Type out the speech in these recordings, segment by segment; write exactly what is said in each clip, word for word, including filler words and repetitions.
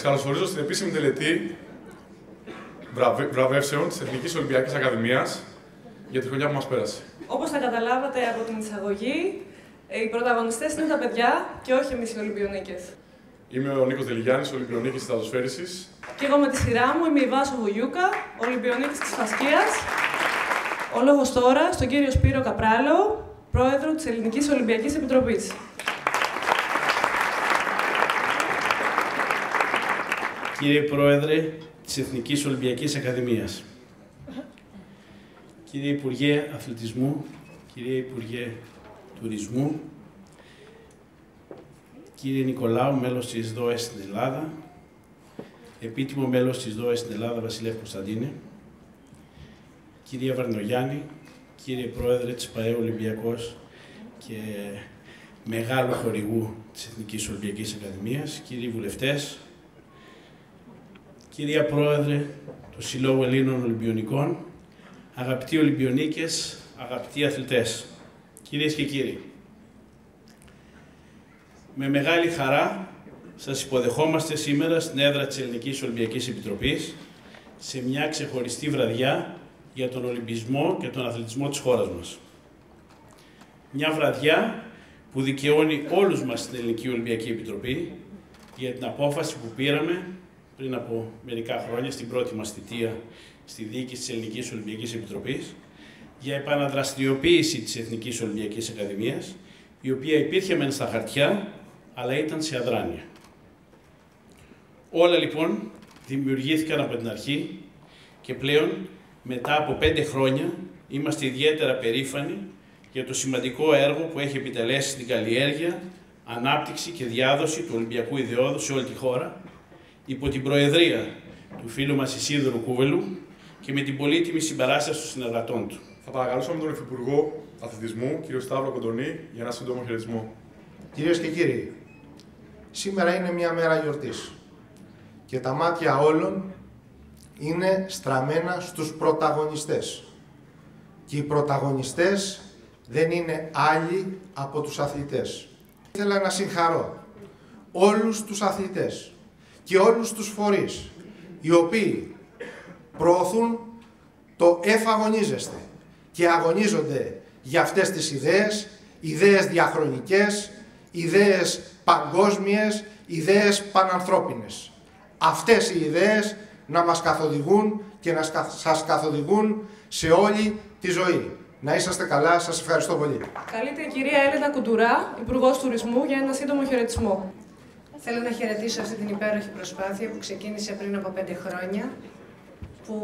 καλωσορίζω στην επίσημη τελετή βραβε... βραβεύσεων της Εθνικής Ολυμπιακής Ακαδημίας για τη χρονιά που μας πέρασε. Όπως θα καταλάβατε από την εισαγωγή, οι πρωταγωνιστές είναι τα παιδιά και όχι εμείς οι Ολυμπιονίκες. Είμαι ο Νίκος Δελιγιάννης, Ολυμπιονίκης της Στρατοσφαίρισης. Και εγώ με τη σειρά μου είμαι η Βάσο Βουγιούκα, Ολυμπιονίκης της Φασκίας. Ο λόγος τώρα στον κύριο Σπύρο Καπράλο, Πρόεδρο της Ελληνικής Ολυμπιακής Επιτροπής. Κύριε Πρόεδρε της Εθνικής Ολυμπιακής Ακαδημίας, κύριε Υπουργέ Αθλητισμού, κύριε Υπουργέ Τουρισμού, κύριε Νικολάου, μέλος της ΔΟΕ στην Ελλάδα, επίτιμο μέλος της ΔΟΕ στην Ελλάδα, Βασιλεύ Κωνσταντίνε, κυρία Βαρνογιάννη, κύριε Πρόεδρε της ΠΑΕ Ολυμπιακός και μεγάλου χορηγού της Εθνικής Ολυμπιακής Ακαδημίας, κύριοι βουλευτές, κυρία Πρόεδρε του Συλλόγου Ελλήνων Ολυμπιονικών, αγαπητοί Ολυμπιονίκες, αγαπητοί αθλητές, κυρίες και κύριοι. Με μεγάλη χαρά σας υποδεχόμαστε σήμερα στην έδρα της Ελληνικής Ολυμπιακής Επιτροπής σε μια ξεχωριστή βραδιά για τον Ολυμπισμό και τον αθλητισμό της χώρας μας. Μια βραδιά που δικαιώνει όλους μας στην Ελληνική Ολυμπιακή Επιτροπή για την απόφαση που πήραμε πριν από μερικά χρόνια, στην πρώτη μας θητεία στη διοίκηση της Ελληνικής Ολυμπιακής Επιτροπής, για επαναδραστηριοποίηση της Εθνικής Ολυμπιακής Ακαδημίας, η οποία υπήρχε μεν στα χαρτιά, αλλά ήταν σε αδράνεια. Όλα λοιπόν δημιουργήθηκαν από την αρχή και πλέον μετά από πέντε χρόνια είμαστε ιδιαίτερα περήφανοι για το σημαντικό έργο που έχει επιτελέσει στην καλλιέργεια, ανάπτυξη και διάδοση του Ολυμπιακού ιδεώδου σε όλη τη χώρα, υπό την προεδρία του φίλου μας Ισίδωρου Κούβελου και με την πολύτιμη συμπαράσταση των συνεργατών του. Θα παρακαλούσαμε τον Υφυπουργό Αθλητισμού, κύριο Σταύρο Κοντονή, για ένα σύντομο χαιρετισμό. Κυρίες και κύριοι, σήμερα είναι μια μέρα γιορτής και τα μάτια όλων είναι στραμμένα στους πρωταγωνιστές. Και οι πρωταγωνιστές δεν είναι άλλοι από τους αθλητές. Ήθελα να συγχαρώ όλους τους αθλητές και όλους τους φορείς οι οποίοι προωθούν το εφαγωνίζεστε και αγωνίζονται για αυτές τις ιδέες, ιδέες διαχρονικές, ιδέες παγκόσμιες, ιδέες πανανθρώπινες. Αυτές οι ιδέες να μας καθοδηγούν και να σας καθοδηγούν σε όλη τη ζωή. Να είσαστε καλά, σας ευχαριστώ πολύ. Καλείται η κυρία Έλενα Κουντουρά, Υπουργός Τουρισμού, για ένα σύντομο χαιρετισμό. Θέλω να χαιρετήσω αυτή την υπέροχη προσπάθεια που ξεκίνησε πριν από πέντε χρόνια, που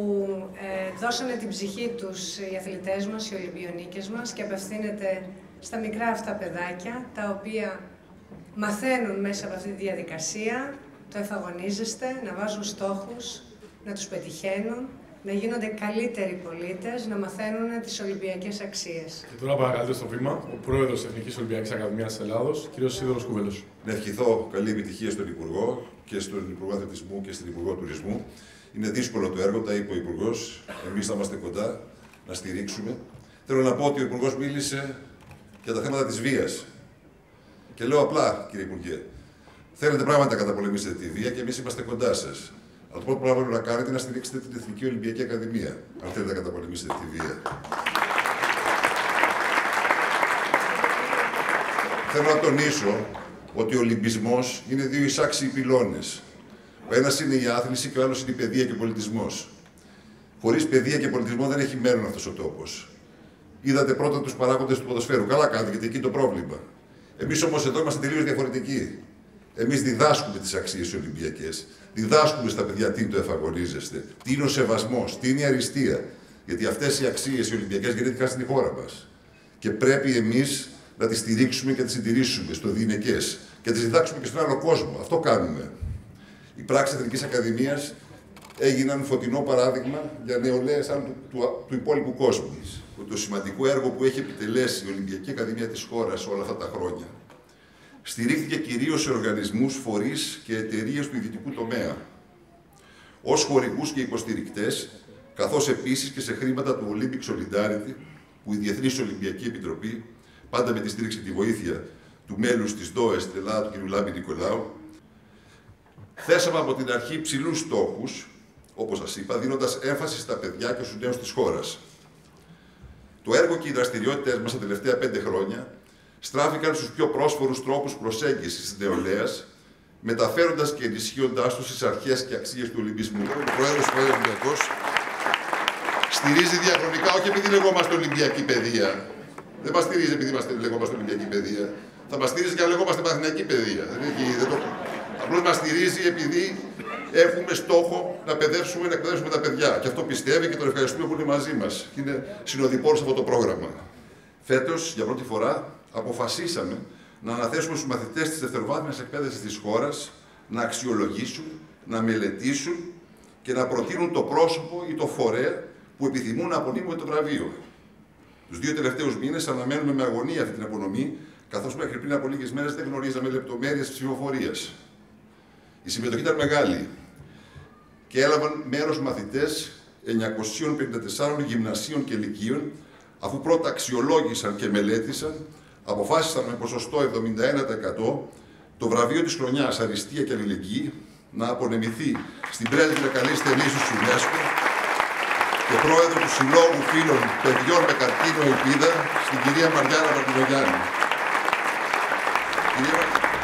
ε, δώσανε την ψυχή τους οι αθλητές μας, οι Ολυμπιονίκες μας, και απευθύνεται στα μικρά αυτά παιδάκια, τα οποία μαθαίνουν μέσα από αυτή τη διαδικασία, το εφαγωνίζεστε, να βάζουν στόχους, να τους πετυχαίνουν, να γίνονται καλύτεροι πολίτες, να μαθαίνουν τις Ολυμπιακές αξίες. Και τώρα παρακαλώ στο βήμα ο Πρόεδρος της Εθνικής Ολυμπιακής Ακαδημίας της Ελλάδος, κ. Ισίδωρος Κούβελος. Να ευχηθώ καλή επιτυχία στον Υπουργό και στον Υπουργό Αθλητισμού και στην Υπουργό Τουρισμού. Είναι δύσκολο το έργο, τα είπε ο Υπουργός. Εμείς θα είμαστε κοντά να στηρίξουμε. Θέλω να πω ότι ο Υπουργός μίλησε για τα θέματα της βίας. Και λέω απλά, κύριε Υπουργέ, θέλετε πράγματα να καταπολεμήσετε τη βία και εμείς είμαστε κοντά σας. Αλλά το πρώτο πράγμα που πρέπει να κάνετε είναι να στηρίξετε την Εθνική Ολυμπιακή Ακαδημία, αν θέλετε να καταπολεμήσετε τη βία. Θέλω να τονίσω ότι ο Ολυμπισμός είναι δύο εισάξιοι πυλώνες. Ο ένας είναι η άθληση και ο άλλος είναι η παιδεία και ο πολιτισμός. Χωρίς παιδεία και πολιτισμό δεν έχει μέλλον αυτός ο τόπος. Είδατε πρώτα τους παράγοντες του ποδοσφαίρου. Καλά κάνετε, γιατί εκεί είναι το πρόβλημα. Εμείς όμως εδώ είμαστε τελείως διαφορετικοί. Εμείς διδάσκουμε τις αξίες Ολυμπιακές. Διδάσκουμε στα παιδιά τι είναι το εφαγωνίζεστε, τι είναι ο σεβασμός, τι είναι η αριστεία. Γιατί αυτές οι αξίες οι Ολυμπιακές γεννήθηκαν στην χώρα μας. Και πρέπει εμείς να τις στηρίξουμε και να τις συντηρήσουμε στο διηνεκές και να τις διδάξουμε και στον άλλο κόσμο. Αυτό κάνουμε. Οι πράξεις Εθνικής Ακαδημίας έγιναν φωτεινό παράδειγμα για νεολαίες του, του, του υπόλοιπου κόσμου. Το σημαντικό έργο που έχει επιτελέσει η Ολυμπιακή Ακαδημία της χώρας όλα αυτά τα χρόνια στηρίχθηκε κυρίως σε οργανισμούς, φορείς και εταιρείες του ιδιωτικού τομέα, ως χορηγούς και υποστηρικτές, καθώς επίσης και σε χρήματα του Olympic Solidarity, που η Διεθνής Ολυμπιακή Επιτροπή, πάντα με τη στήριξη και τη βοήθεια του μέλους της ΔΟΕ στην Ελλάδα, του κ. Λάμπη Νικολάου, Θέσαμε από την αρχή ψηλούς στόχους, όπως σας είπα, δίνοντας έμφαση στα παιδιά και στους νέους της χώρας. Το έργο και οι δραστηριότητες μας τα τελευταία πέντε χρόνια στράφηκαν στους πιο πρόσφορους τρόπους προσέγγισης της νεολαίας, μεταφέροντας και ενισχύοντάς τους τις αρχές και αξίες του Ολυμπισμού. Ο Πρόεδρος του Ολυμπιακός στηρίζει διαχρονικά, όχι επειδή λεγόμαστε Ολυμπιακή Παιδεία. Δεν μας στηρίζει επειδή λεγόμαστε Ολυμπιακή Παιδεία. Θα μας στηρίζει και αν λεγόμαστε Παναθηναϊκή Παιδεία. Το... Απλώς μας στηρίζει επειδή έχουμε στόχο να παιδεύσουμε, να εκπαιδεύσουμε τα παιδιά. Και αυτό πιστεύει και τον ευχαριστούμε που είναι μαζί μας. Είναι συνοδοιπόρος αυτό το πρόγραμμα. Φέτος, για πρώτη φορά, αποφασίσαμε να αναθέσουμε στους μαθητές της δευτεροβάθμιας εκπαίδευσης της χώρας να αξιολογήσουν, να μελετήσουν και να προτείνουν το πρόσωπο ή το φορέα που επιθυμούν να απονείμουν το βραβείο. Τους δύο τελευταίους μήνες αναμένουμε με αγωνία αυτή την απονομή, καθώς μέχρι πριν από λίγες μέρες δεν γνωρίζαμε λεπτομέρειες της ψηφοφορίας. Η συμμετοχή ήταν μεγάλη και έλαβαν μέρος μαθητές εννιακοσίων πενήντα τεσσάρων γυμνασίων και λυκείων, αφού πρώτα αξιολόγησαν και μελέτησαν, αποφάσισαν με ποσοστό εβδομήντα ένα τοις εκατό το βραβείο της χρονιάς Αριστεία και Αλληλεγγύη να απονεμηθεί στην πρέσβυρα καλής θεμής του UNESCO και πρόεδρο του Συλλόγου Φίλων Παιδιών με Καρκίνο Ελπίδα, στην κυρία Μαριάννα Μαρτινογιάννη. Κυρία...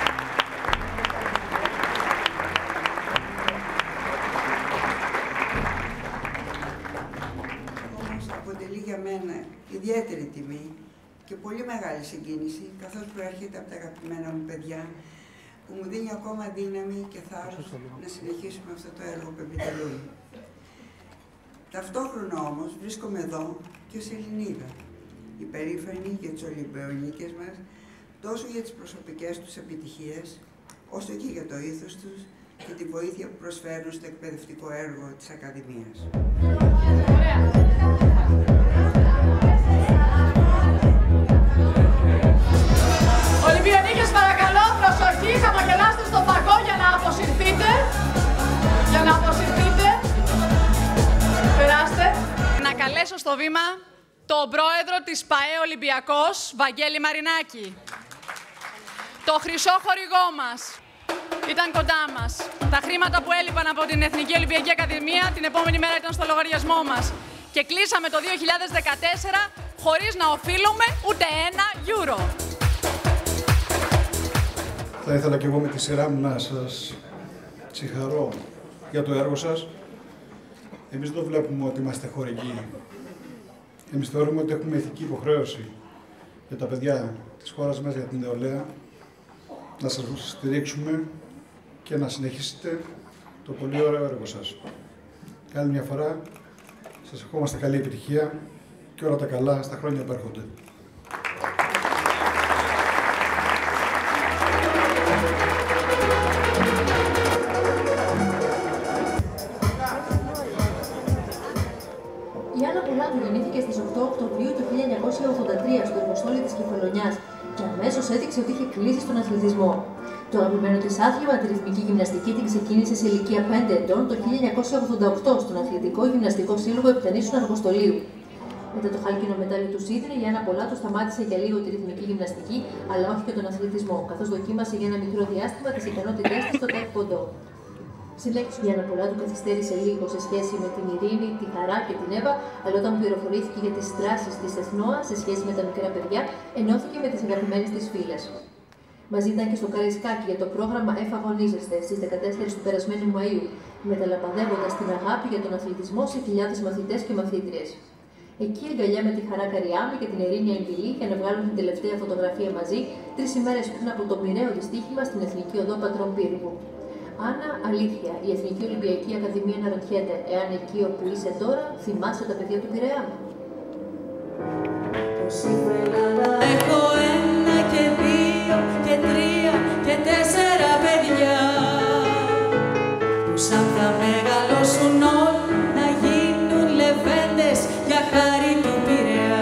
Όμως αποτελεί για μένα ιδιαίτερη τιμή και πολύ μεγάλη συγκίνηση, καθώς προέρχεται από τα αγαπημένα μου παιδιά, που μου δίνει ακόμα δύναμη και θάρρος να συνεχίσουμε αυτό το έργο που επιτελούν. Ταυτόχρονα όμως βρίσκομαι εδώ και ως Ελληνίδα, υπερήφανη για τις Ολυμπιονίκες μας, τόσο για τις προσωπικές τους επιτυχίες, όσο και για το ήθος τους και τη βοήθεια που προσφέρουν στο εκπαιδευτικό έργο της Ακαδημίας. Ολυμπιονίκες, παρακαλώ, προσοχή, χαμογελάστε στο παγό για να αποσυρθείτε. Για να αποσυρθείτε. Περάστε. Να καλέσω στο βήμα τον πρόεδρο της ΠΑΕ Ολυμπιακός, Βαγγέλη Μαρινάκη. Το χρυσό χορηγό μας. Ήταν κοντά μας. Τα χρήματα που έλειπαν από την Εθνική Ολυμπιακή Ακαδημία την επόμενη μέρα ήταν στο λογαριασμό μας. Και κλείσαμε το δύο χιλιάδες δεκατέσσερα χωρίς να οφείλουμε ούτε ένα γιούρο. Θα ήθελα και εγώ με τη σειρά μου να σας συγχαρώ για το έργο σας. Εμείς δεν βλέπουμε ότι είμαστε χορηγοί. Εμείς θεωρούμε ότι έχουμε ηθική υποχρέωση για τα παιδιά της χώρας μας, για την νεολαία, να σας στηρίξουμε και να συνεχίσετε το πολύ ωραίο έργο σας. Άλλη μια φορά, σας ευχόμαστε καλή επιτυχία και όλα τα καλά στα χρόνια που έρχονται. Η Άννα Πολάκου γεννήθηκε στις οκτώ Οκτωβρίου του χίλια εννιακόσια ογδόντα τρία στο εργοστόλι της Κεφαλονιάς και αμέσως έδειξε ότι είχε κλείσει στον αθλητισμό. Το αγαπημένο της άθλημα, τη ρυθμική γυμναστική, την ξεκίνησε σε ηλικία πέντε ετών το χίλια εννιακόσια ογδόντα οκτώ στον Αθλητικό Γυμναστικό Σύλλογο Επιτανήσων Αργοστολίου. Μετά το χάλκινο μετάλλιο του Σίδνεϊ, η Άννα Πολάκου σταμάτησε για λίγο τη ρυθμική γυμναστική, αλλά όχι και τον αθλητισμό, καθώς δοκίμασε για ένα μικρό διάστημα τις ικανότητές της στο τάικβοντό. Συνέχισε η Άννα Πολάκου καθυστέρησε λίγο σε σχέση με την Ειρήνη, τη Χαρά και την Εύα, αλλά όταν πληροφορήθηκε για τις δράσεις της ΕΘΝΟΑ σε σχέση με τα μικρά παιδιά, ενώθηκε με τις αγαπημένες της φίλες. Μαζί ήταν και στο Καραϊσκάκι για το πρόγραμμα Εφαγωνίζεστε στις δεκατέσσερις του περασμένου Μαΐου, μεταλαμπαδεύοντας την αγάπη για τον αθλητισμό σε χιλιάδες μαθητές και μαθήτριες. Εκεί αγκαλιά με τη Χαρά Καριάμη και την Ειρήνη Αγγελή για να βγάλουν την τελευταία φωτογραφία μαζί, τρεις ημέρες πριν από το μοιραίο δυστύχημα στην Εθνική Οδό Πατρών Πύργου. Άννα, αλήθεια, η Εθνική Ολυμπιακή Ακαδημία αναρωτιέται εάν εκεί όπου είσαι τώρα θυμάσαι τα παιδιά του Πειραιά. Έχω ένα και δύο και τρία και τέσσερα παιδιά που σαν θα μεγαλώσουν όλοι να γίνουν λεβέντες για χάρη του Πειραιά.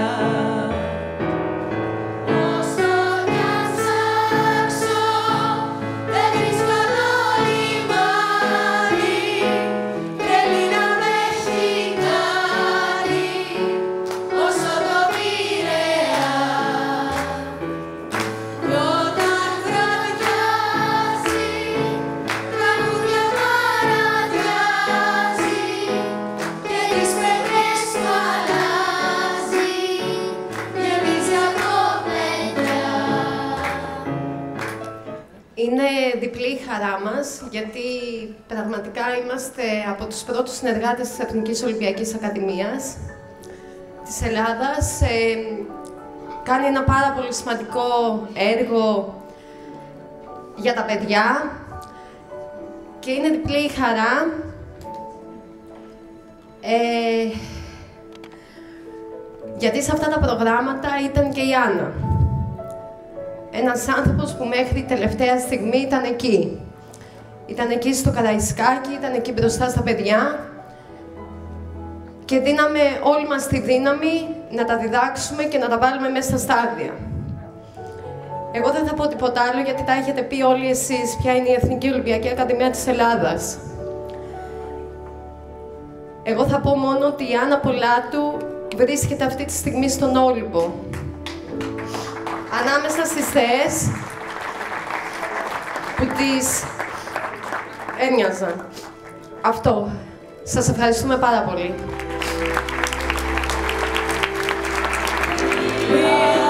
Είναι διπλή η χαρά μας, γιατί πραγματικά είμαστε από τους πρώτους συνεργάτες της Εθνικής Ολυμπιακής Ακαδημίας της Ελλάδας. Ε, κάνει ένα πάρα πολύ σημαντικό έργο για τα παιδιά και είναι διπλή η χαρά. Ε, γιατί σε αυτά τα προγράμματα ήταν και η Άννα. Ένας άνθρωπος που μέχρι τελευταία στιγμή ήταν εκεί. Ήταν εκεί στο Καραϊσκάκι, ήταν εκεί μπροστά στα παιδιά και δίναμε όλη μας τη δύναμη να τα διδάξουμε και να τα βάλουμε μέσα στα στάδια. Εγώ δεν θα πω τίποτα άλλο, γιατί τα έχετε πει όλοι εσείς ποια είναι η Εθνική Ολυμπιακή Ακαδημία της Ελλάδας. Εγώ θα πω μόνο ότι η Άννα Πολάτου βρίσκεται αυτή τη στιγμή στον Όλυμπο. Ανάμεσα στις θεές που τις έμοιαζαν. Αυτό. Σας ευχαριστούμε πάρα πολύ.